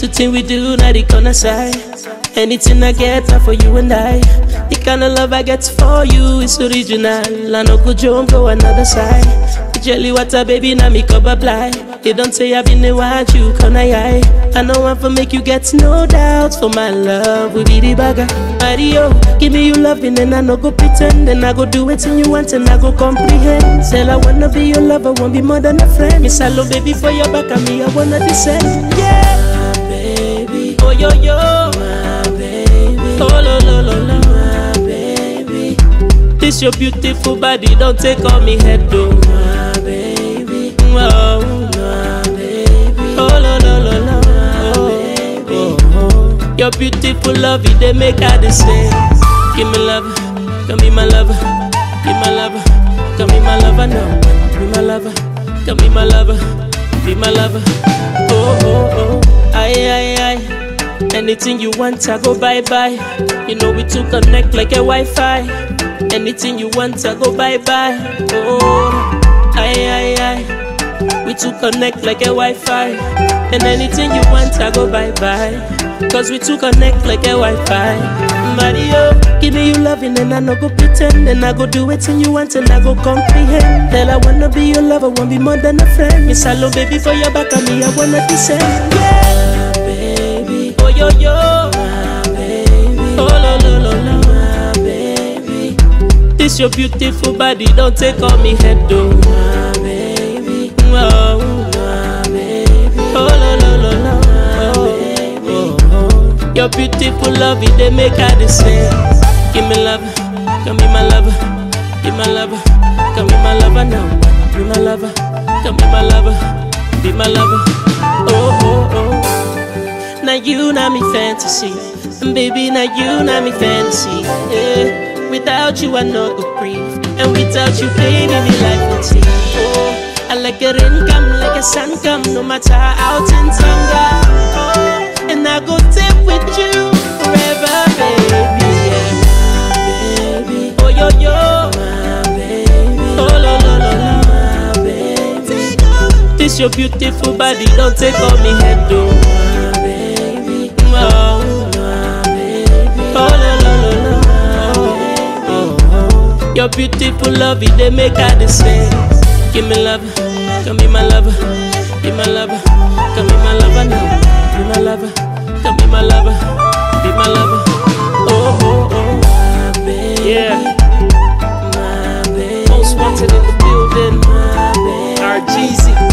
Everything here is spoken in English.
thing we do, not the corner side. Anything I get, are for you and I. The kind of love I get for you is original. I no go jump, go another side. Jelly water, baby, now me cover blind. They don't say I've been the one you can I know I'm for make you get no doubts. For my love, we be the bagger. Mario, give me you loving and I no go pretend. And I go do it till you want and I go comprehend. Say I wanna be your lover, won't be more than a friend. Miss hello baby for your back and me, I wanna descend. Yeah, my baby, oh yo yo, my baby, oh lo lo lo lo, my baby. This your beautiful body, don't take on me head though, my baby, oh my baby, oh lo lo lo lo, oh, baby. Oh, oh. Your beautiful love, they make her the same. Give me love, come be my lover, be my lover, come be my lover now, be my lover, come be my lover, be my lover. Oh oh oh, aye aye aye. Anything you want, I go bye bye. You know we to connect like a Wi-Fi. Anything you want, I go bye bye. Oh, aye aye aye. We to connect like a Wi-Fi. And anything you want, I go bye bye. Cause we to connect like a Wi-Fi. Mario, give me you loving and I no go pretend. And I go do it till you want and I go comprehend. Tell I wanna be your lover, won't be more than a friend. Miss hello baby for your back and me, I wanna descend. Yeah, baby, oh yo yo, my baby, oh lo lo lo lo, my baby. This your beautiful body, don't take on me head though, my baby, oh my baby, oh lo lo lo lo, oh, baby. Oh, oh. Your beautiful love, they make her the same. Give me love, come be my lover, be my lover, come be my lover now, be my lover, come be my lover, be my lover. Oh oh oh. Now you, now me fantasy, and baby, now you, now me fantasy. Yeah. Without you, I no go breathe, and without you, baby, me life would see. Oh, I like a rain come, like a sun come, no matter how things go. Oh, and I go stay with you forever, baby. Yeah, my baby. Oh yo yo, my baby. Oh lo lo lo lo, my baby. This your beautiful body, don't take on me head though, my baby. Oh my baby. Oh lo lo lo lo, oh, oh, oh. Your beautiful love, they make her the same. Give me love, come be my lover, be my lover, come be my lover now, be my lover, come be my lover, be my lover. Oh oh oh, my baby, yeah, my baby. Most wanted in the building, my baby. RGZ.